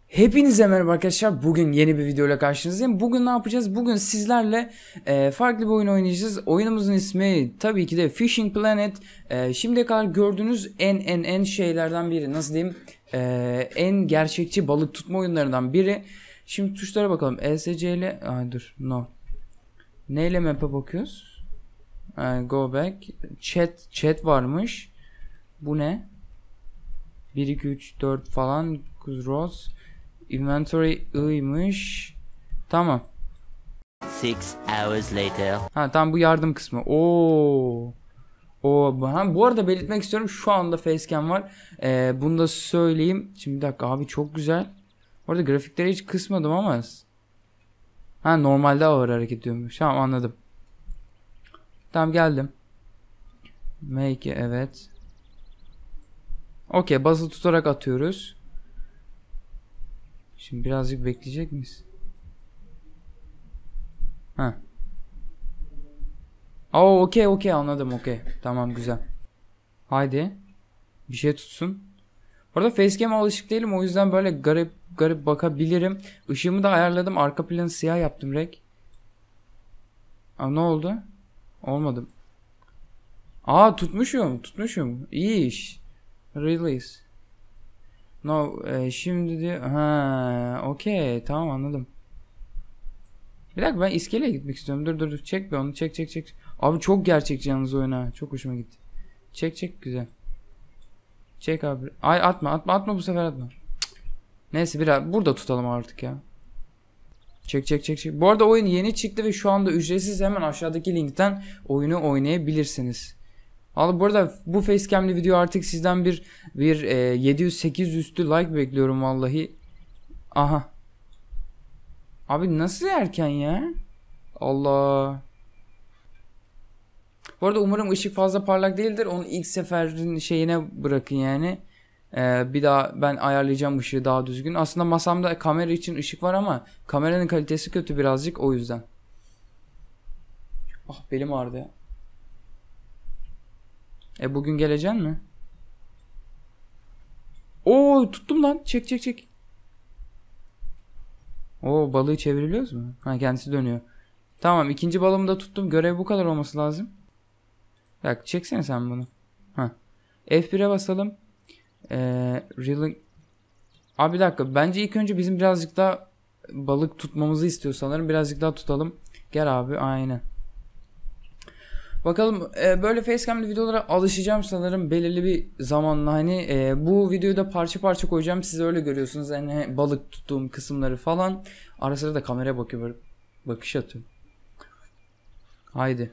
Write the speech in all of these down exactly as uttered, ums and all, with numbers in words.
Hepinize merhaba arkadaşlar. Bugün yeni bir videoyla karşınızdayım. Bugün ne yapacağız? Bugün sizlerle e, farklı bir oyun oynayacağız. Oyunumuzun ismi tabii ki de Fishing Planet. E, şimdiye kadar gördüğünüz en en en şeylerden biri. Nasıl diyeyim? E, en gerçekçi balık tutma oyunlarından biri. Şimdi tuşlara bakalım. E S C ile... Ay dur. No. Neyle map'e bakıyoruz? E, go back. Chat. Chat varmış. Bu ne? bir, iki, üç, dört falan. Rows. Inventory iyiymiş. Tamam. Six hours later. Ha tamam, bu yardım kısmı. Oo. O ha, bu arada belirtmek istiyorum, şu anda facecam var. Ee, bunu da söyleyeyim. Şimdi bir dakika abi, çok güzel. Orada grafikleri hiç kısmadım ama. Ha, normalde ağır hareket ediyormuş. Tamam, anladım. Tamam, geldim. Make, evet. Okey, basılı tutarak atıyoruz. Şimdi birazcık bekleyecek miyiz? Ha. Oo, okey okey, anladım, okey. Tamam, güzel. Haydi. Bir şey tutsun. Orada facecam'a alışık değilim, o yüzden böyle garip garip bakabilirim. Işığımı da ayarladım. Arka planı siyah yaptım rek. Aa, ne oldu? Olmadı. Aa, tutmuşum. Tutmuşum. İyi iş. Release. No, e, şimdi de ha, okey, tamam, anladım. Bir dakika, ben iskeleye gitmek istiyorum. Dur dur dur. Çek be onu. Çek çek çek. Abi çok gerçekçi yalnız oyun ha. Çok hoşuma gitti. Çek çek, güzel. Çek abi. Ay, atma atma atma, bu sefer atma. Cık. Neyse, biraz burada tutalım artık ya. Çek çek çek çek. Bu arada oyun yeni çıktı ve şu anda ücretsiz, hemen aşağıdaki linkten oyunu oynayabilirsiniz. Abi bu arada bu facecam'li video artık sizden bir bir e, yedi yüz sekiz yüz üstü like bekliyorum vallahi. Aha. Abi nasıl erken ya? Allah. Bu arada umarım ışık fazla parlak değildir. Onu ilk seferin şeyine bırakın yani. Ee, bir daha ben ayarlayacağım ışığı daha düzgün. Aslında masamda kamera için ışık var ama kameranın kalitesi kötü birazcık, o yüzden. Ah, belim ağrıdı ya. E bugün geleceksin mi? Oo, tuttum lan. Çek çek çek. Oo, balığı çeviriliyoruz mu? Ha, kendisi dönüyor. Tamam, ikinci balığımı da tuttum. Görev bu kadar olması lazım. Bak, çeksene sen bunu. Ha. F bir'e basalım. Ee, reeling. Abi bir dakika. Bence ilk önce bizim birazcık daha balık tutmamızı istiyor sanırım. Birazcık daha tutalım. Gel abi, aynen. Bakalım, e, böyle facecam'li videolara alışacağım sanırım belirli bir zamanla. Hani e, bu videoyu da parça parça koyacağım. Siz öyle görüyorsunuz. Hani balık tuttuğum kısımları falan. Ara sıra da kameraya bakıyor, böyle bakış atıyorum. Haydi.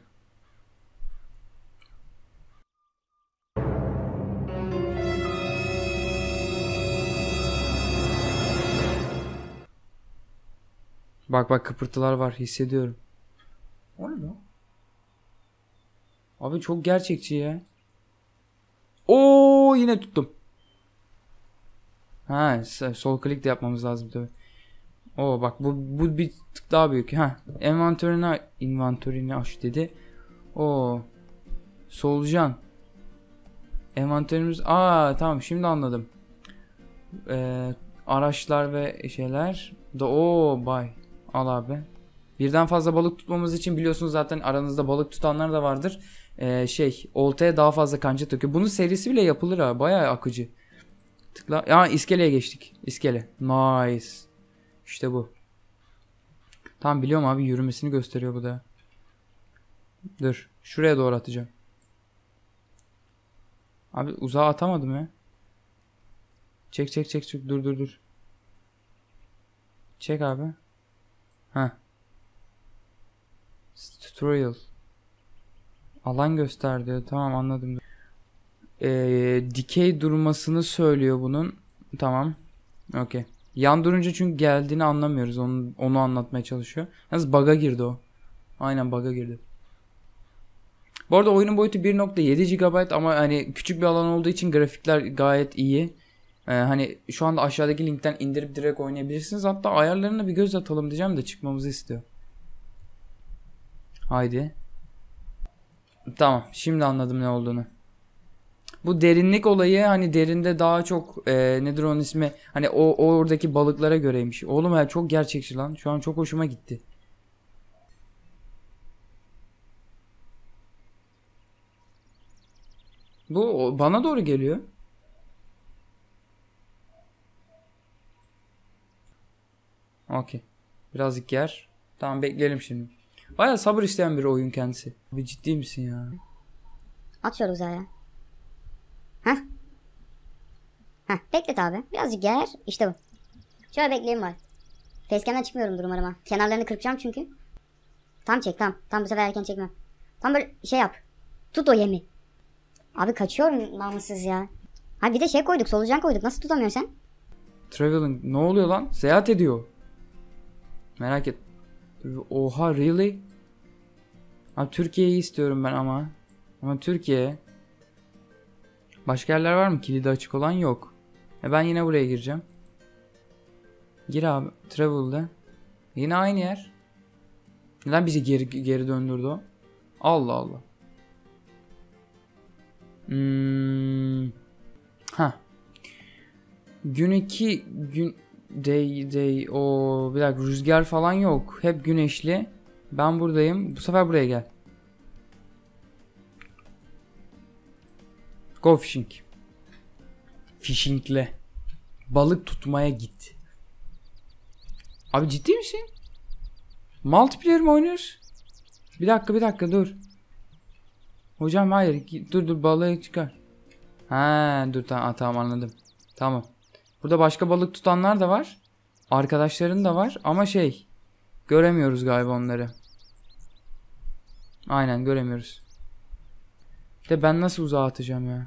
Bak bak, kıpırtılar var, hissediyorum. O ne lan? Abi çok gerçekçi ya. Oo, yine tuttum. Ha, sol klik de yapmamız lazım tabii. Oo bak, bu bu bir tık daha büyük. Ha, envanterine envanterini aç dedi. Oo, solucan. Envanterimiz. Aa tamam, şimdi anladım. Ee, araçlar ve şeyler da, o bay. Al abi. Birden fazla balık tutmamız için biliyorsunuz zaten, aranızda balık tutanlar da vardır. Ee, şey, oltaya daha fazla kanca takıyor. Bunun serisi bile yapılır ha. Bayağı akıcı. Tıkla. Ya, iskeleye geçtik. İskele. Nice. İşte bu. Tamam, biliyorum abi, yürümesini gösteriyor bu da. Dur. Şuraya doğru atacağım. Abi uzağa atamadım ya. Çek çek çek çek. Dur dur dur. Çek abi. Ha. Tutorial. Alan gösterdi. Tamam, anladım. Ee, dikey durmasını söylüyor bunun. Tamam. Okey. Yan durunca çünkü geldiğini anlamıyoruz. Onu, onu anlatmaya çalışıyor. Yalnız bug'a girdi o. Aynen, bug'a girdi. Bu arada oyunun boyutu bir nokta yedi gigabayt ama hani küçük bir alan olduğu için grafikler gayet iyi. Ee, hani şu anda aşağıdaki linkten indirip direkt oynayabilirsiniz. Hatta ayarlarına bir göz atalım diyeceğim de çıkmamızı istiyor. Haydi. Tamam, şimdi anladım ne olduğunu. Bu derinlik olayı hani derinde daha çok e, nedir onun ismi? Hani o, o oradaki balıklara göreymiş. Oğlum ya çok gerçekçi lan. Şu an çok hoşuma gitti. Bu o- bana doğru geliyor. Okey. Birazcık yer. Tamam bekleyelim şimdi. Baya sabır isteyen bir oyun kendisi. Bir ciddi misin ya? At şöyle uzağa ya. Heh. Heh beklet abi. Birazcık ger. İşte bu. Şöyle bekleyin var. Facecam'den çıkmıyorumdur umarım ha. Kenarlarını kırpacağım çünkü. Tam çek tam. Tam bu sefer erken çekmem. Tam böyle şey yap. Tut o yemi. Abi kaçıyor namussuz ya. Ha bir de şey koyduk, solucan koyduk. Nasıl tutamıyorsun sen? Traveling ne oluyor lan? Seyahat ediyor. Merak et. Oha really? Abi Türkiye'yi istiyorum ben ama. Ama Türkiye. Başka yerler var mı? Kilidi açık olan yok. E ben yine buraya gireceğim. Gir abi. Travel'da. Yine aynı yer. Neden bizi geri geri döndürdü o? Allah Allah. Hmm. Ha. Gün iki gün day day o bir dakika rüzgar falan yok. Hep güneşli. Ben buradayım. Bu sefer buraya gel. Go fishing. Fishingle. Balık tutmaya git. Abi ciddi misin? Multiplayer mi oynuyoruz? Bir dakika bir dakika dur. Hocam hayır dur dur balığı çıkar. Ha dur tamam, tamam anladım. Tamam. Burada başka balık tutanlar da var. Arkadaşların da var ama şey göremiyoruz galiba onları. Aynen göremiyoruz. De ben nasıl uzağa atacağım ya?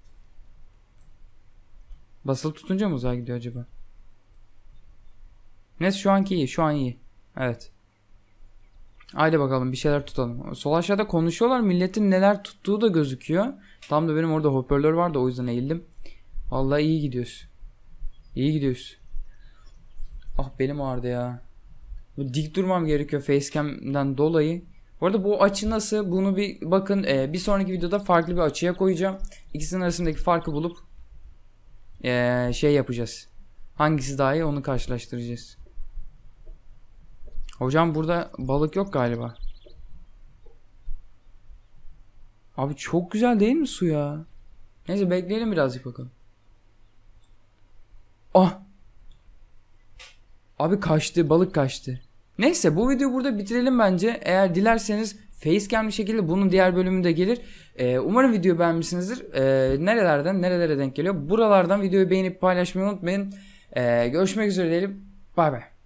Basılı tutunca mı uzağa gidiyor acaba? Neyse şu anki iyi. Şu an iyi. Evet. Haydi bakalım bir şeyler tutalım. Sol aşağıda konuşuyorlar. Milletin neler tuttuğu da gözüküyor. Tam da benim orada hoparlör vardı o yüzden eğildim. Vallahi iyi gidiyoruz. İyi gidiyoruz. Ah belim ağrıdı ya. Dik durmam gerekiyor facecam'den dolayı. Bu arada bu açı nasıl? Bunu bir bakın. Ee, bir sonraki videoda farklı bir açıya koyacağım. İkisinin arasındaki farkı bulup ee, şey yapacağız. Hangisi daha iyi onu karşılaştıracağız. Hocam burada balık yok galiba. Abi çok güzel değil mi su ya? Neyse bekleyelim birazcık bakalım. Ah! Abi kaçtı, balık kaçtı. Neyse bu videoyu burada bitirelim bence. Eğer dilerseniz facecam bir şekilde bunun diğer bölümü de gelir. Ee, umarım videoyu beğenmişsinizdir. Ee, nerelerden nerelere denk geliyor? Buralardan videoyu beğenip paylaşmayı unutmayın. Ee, görüşmek üzere diyelim. Bay bay.